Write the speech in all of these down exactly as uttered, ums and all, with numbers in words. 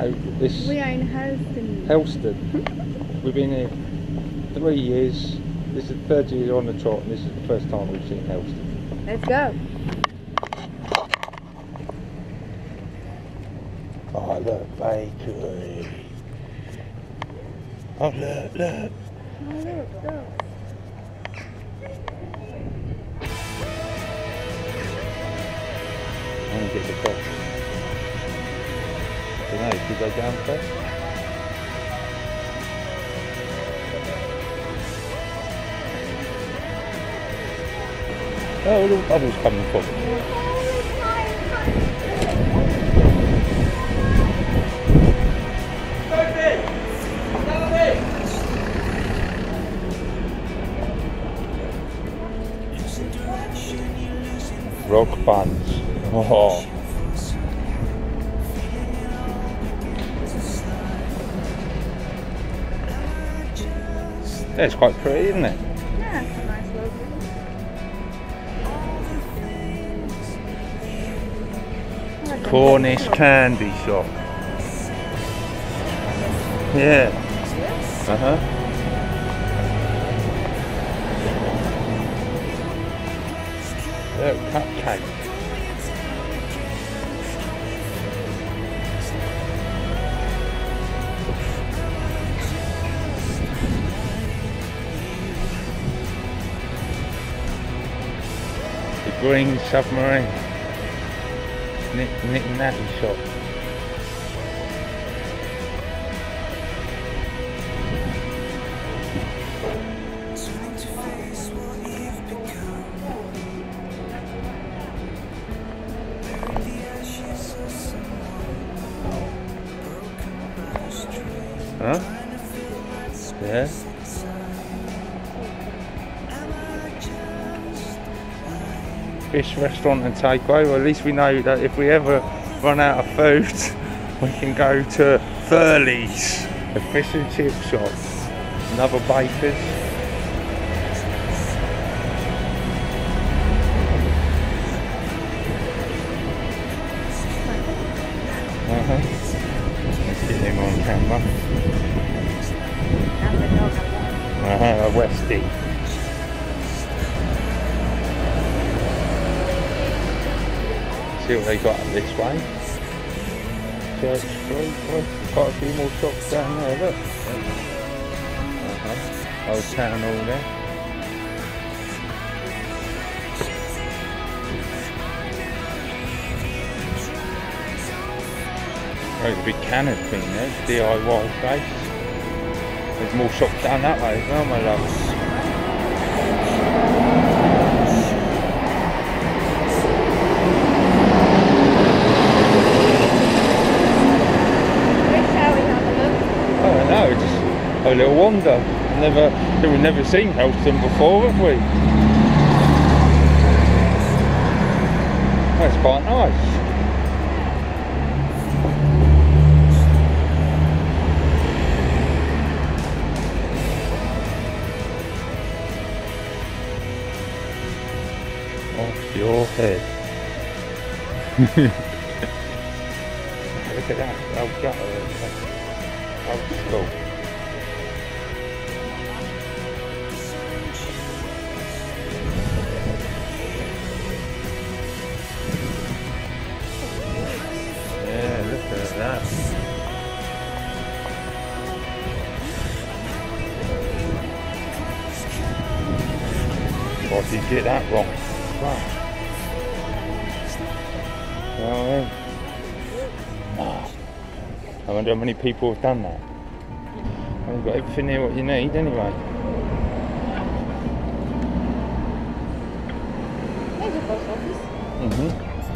know, this... We are in Helston. Helston. We've been here three years. This is the third year on the trot, and this is the first time we've seen Helston. Let's go. Oh, look, bakery. Oh, look, look. Oh, look, look. I'm going to get the box. I don't know, should we go down first? Oh, little bubbles coming from it. Rock buns. Oh. That's quite pretty, isn't it? Yeah, it's a nice logo. Cornish candy shop. Yeah. Uh huh. Look, cupcake. The Green Submarine. Nick, Nick Natty shop. Huh? Yeah. Fish restaurant and takeaway. Well, at least we know that if we ever run out of food, we can go to Furley's, the fish and chip shop, another baker's. Uh huh. Let's get him on camera. Uh huh, a Westie. See what they got up this way. Church Street, well, quite a few more shops down there, look. Uh-huh. Old Town Hall there. There's a big cannon thing there, it's D I Y place. There's more shops down that way as well, my loves. No, just a little wander. Never, we've never seen Helston before, have we? That's quite nice. Off your head. Look at that, old gutter. Old school. Yeah, look at that. Why did you get that wrong? Wow. You know what I mean? Oh. I wonder how many people have done that. Well, you've got everything here what you need anyway. There's a post office. Mm-hmm.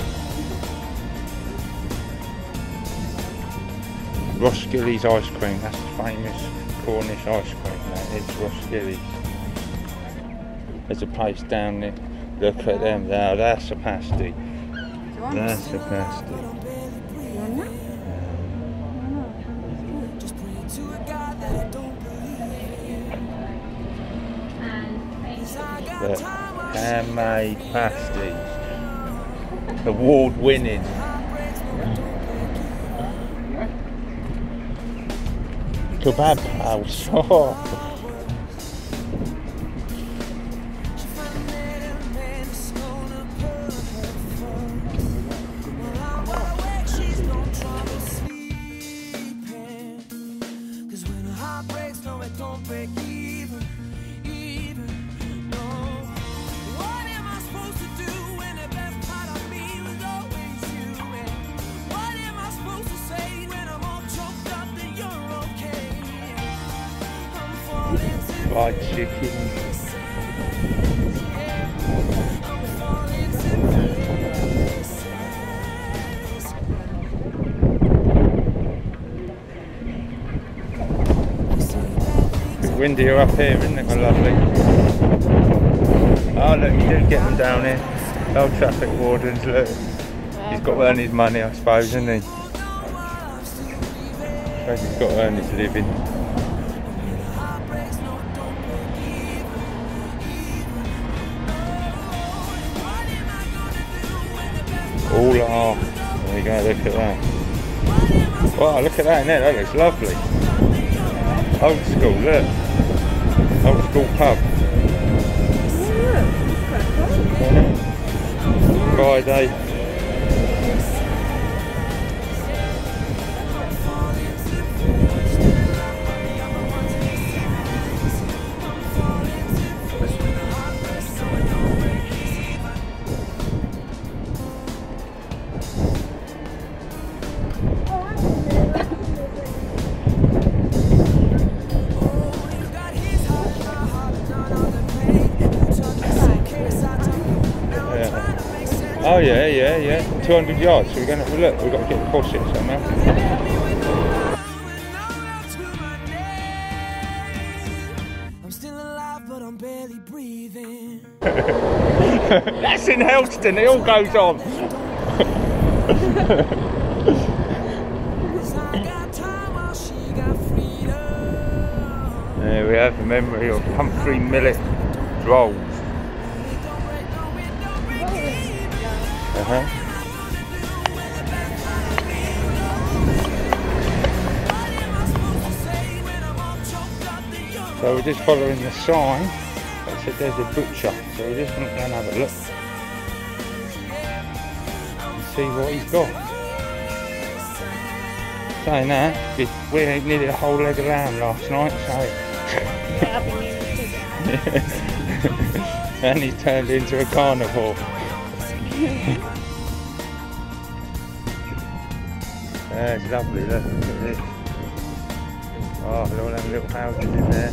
Roskilly's ice cream, that's the famous Cornish ice cream. That is Roskilly's. There's a place down there. Look at them. Now that's a pasty. That's a pasty. The handmade pasties, award winning. kebab house. Oh. Fried chicken. Bit windier up here, isn't it, my lovely? Oh look, you do get them down here. Oh, traffic wardens, look. He's got to earn his money, I suppose, hasn't he? I suppose he's got to earn his living. All are. There you go, look at that. Wow, look at that in there, that looks lovely. Old school, look. Old school pub. Friday. Oh yeah, yeah, yeah. two hundred yards, so we're going to have a look. We've got to get across it somehow. I'm still alive, but I'm barely breathing. That's in Helston, it all goes on. There we have the memory of Humphrey Millet Rolls. Uh-huh. So we're just following the sign that said there's a butcher, so we're just going to go and have a look and see what he's got. Saying that, we ate nearly a whole leg of lamb last night, so Yeah, I've been nearly too. and he turned into a carnivore. Yeah, it's lovely, look, look at this. Oh, look at all them little houses in there.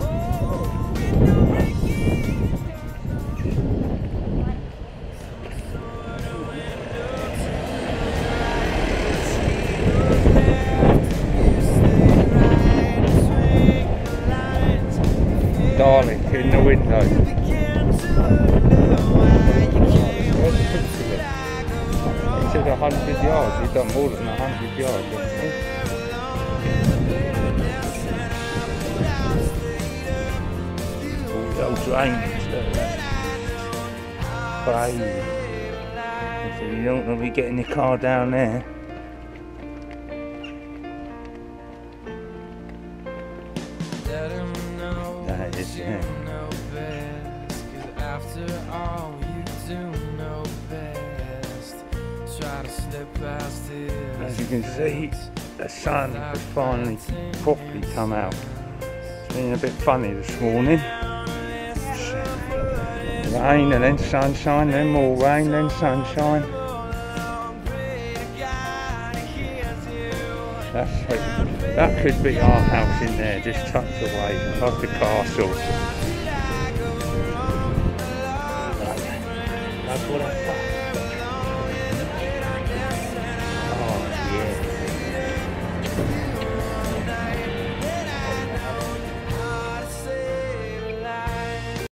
Darling in the window. He said a hundred yards, we've done more than a hundred yards, haven't we? All those drains, look at that. Crazy. So you don't want to be getting your car down there. That is, yeah. As you can see, the sun has finally properly come out. It's been a bit funny this morning. Rain and then sunshine, then more rain, then sunshine. That's, that could be our house in there, just tucked away, like a castle.